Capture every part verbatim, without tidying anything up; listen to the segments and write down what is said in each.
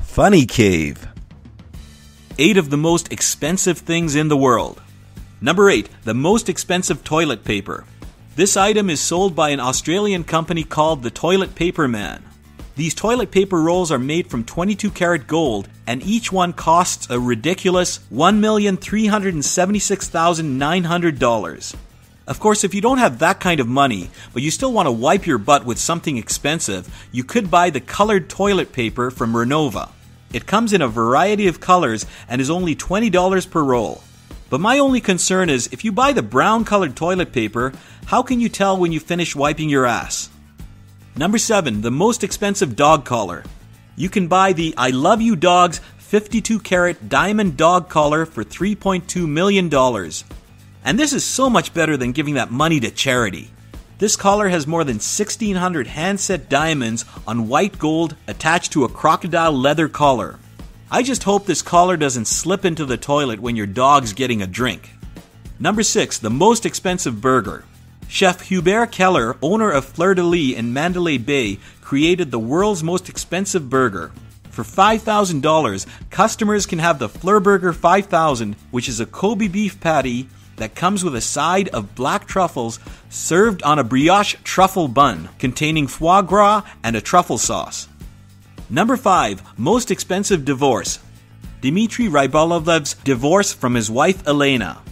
Funny Cave. Eight of the most expensive things in the world. Number eight, the most expensive toilet paper. This item is sold by an Australian company called the Toilet Paper Man. These toilet paper rolls are made from twenty-two karat gold, and each one costs a ridiculous one million three hundred seventy-six thousand nine hundred dollars. Of course, if you don't have that kind of money, but you still want to wipe your butt with something expensive, you could buy the colored toilet paper from Renova. It comes in a variety of colors and is only twenty dollars per roll. But my only concern is, if you buy the brown colored toilet paper, how can you tell when you finish wiping your ass? Number seven, the most expensive dog collar. You can buy the I Love You Dogs fifty-two karat diamond dog collar for three point two million dollars. And this is so much better than giving that money to charity. This collar has more than sixteen hundred hand-set diamonds on white gold attached to a crocodile leather collar. I just hope this collar doesn't slip into the toilet when your dog's getting a drink. Number six, the most expensive burger. Chef Hubert Keller, owner of Fleur de Lis in Mandalay Bay, created the world's most expensive burger. For five thousand dollars, customers can have the Fleur Burger five thousand, which is a Kobe beef patty that comes with a side of black truffles served on a brioche truffle bun containing foie gras and a truffle sauce. Number five, most expensive divorce. Dmitry Rybolovlev's divorce from his wife Elena.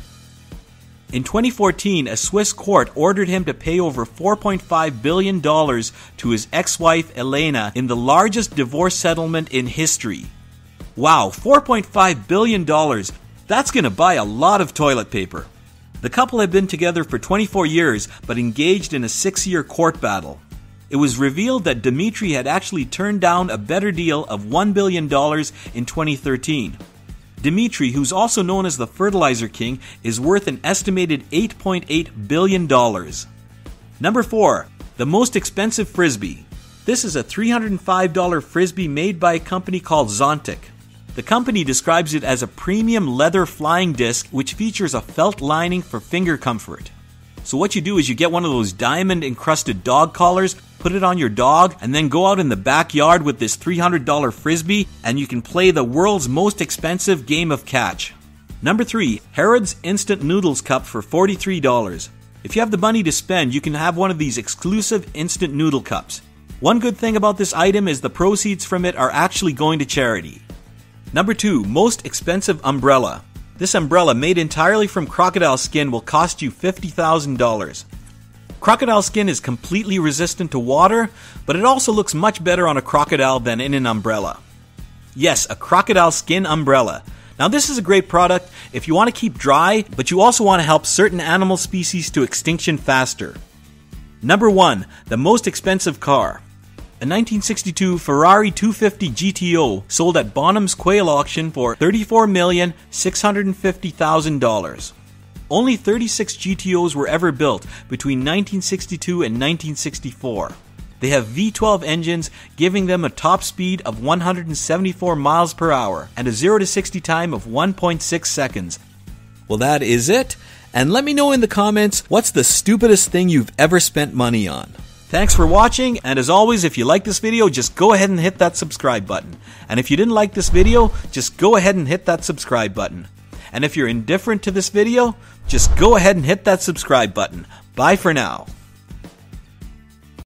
In twenty fourteen, a Swiss court ordered him to pay over four point five billion dollars to his ex-wife Elena in the largest divorce settlement in history. Wow, four point five billion dollars. That's going to buy a lot of toilet paper. The couple had been together for twenty-four years, but engaged in a six-year court battle. It was revealed that Dmitry had actually turned down a better deal of one billion dollars in twenty thirteen. Dmitry, who's also known as the Fertilizer King, is worth an estimated eight point eight billion dollars. Number four, the most expensive frisbee. This is a three hundred five dollars frisbee made by a company called Zontic. The company describes it as a premium leather flying disc which features a felt lining for finger comfort. So what you do is you get one of those diamond-encrusted dog collars, put it on your dog, and then go out in the backyard with this three hundred dollars frisbee, and you can play the world's most expensive game of catch. Number three, Harrods Instant Noodles Cup for forty-three dollars. If you have the money to spend, you can have one of these exclusive instant noodle cups. One good thing about this item is the proceeds from it are actually going to charity. Number two, most expensive umbrella. This umbrella, made entirely from crocodile skin, will cost you fifty thousand dollars. Crocodile skin is completely resistant to water, but it also looks much better on a crocodile than in an umbrella. Yes, a crocodile skin umbrella. Now this is a great product if you want to keep dry, but you also want to help certain animal species to extinction faster. Number one, the most expensive car. A nineteen sixty-two Ferrari two fifty G T O sold at Bonham's Quail Auction for thirty-four million six hundred fifty thousand dollars. Only thirty-six G T Os were ever built between nineteen sixty-two and nineteen sixty-four. They have V twelve engines, giving them a top speed of one hundred seventy-four miles per hour and a zero to sixty time of one point six seconds. Well, that is it. And let me know in the comments, what's the stupidest thing you've ever spent money on? Thanks for watching, and as always, if you like this video, just go ahead and hit that subscribe button. And if you didn't like this video, just go ahead and hit that subscribe button. And if you're indifferent to this video, just go ahead and hit that subscribe button. Bye for now.